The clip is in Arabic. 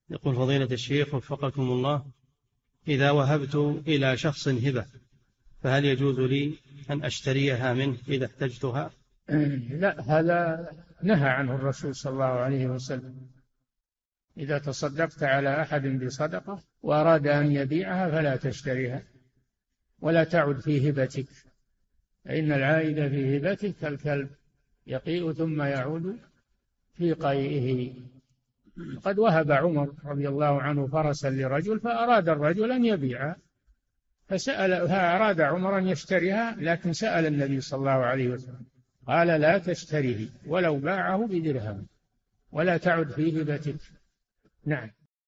يقول فضيلة الشيخ وفقكم الله، إذا وهبت إلى شخص هبة فهل يجوز لي أن أشتريها منه إذا احتجتها؟ لا، هذا نهى عنه الرسول صلى الله عليه وسلم. إذا تصدقت على أحد بصدقة وأراد أن يبيعها فلا تشتريها ولا تعد في هبتك، فإن العائد في هبتك كالكلب يقيء ثم يعود في قيئه. قد وهب عمر رضي الله عنه فرسا لرجل فأراد الرجل أن يبيعها فأراد عمر أن يشتريها، لكن سأل النبي صلى الله عليه وسلم قال لا تشتريه ولو باعه بدرهم ولا تعد في هبتك. نعم.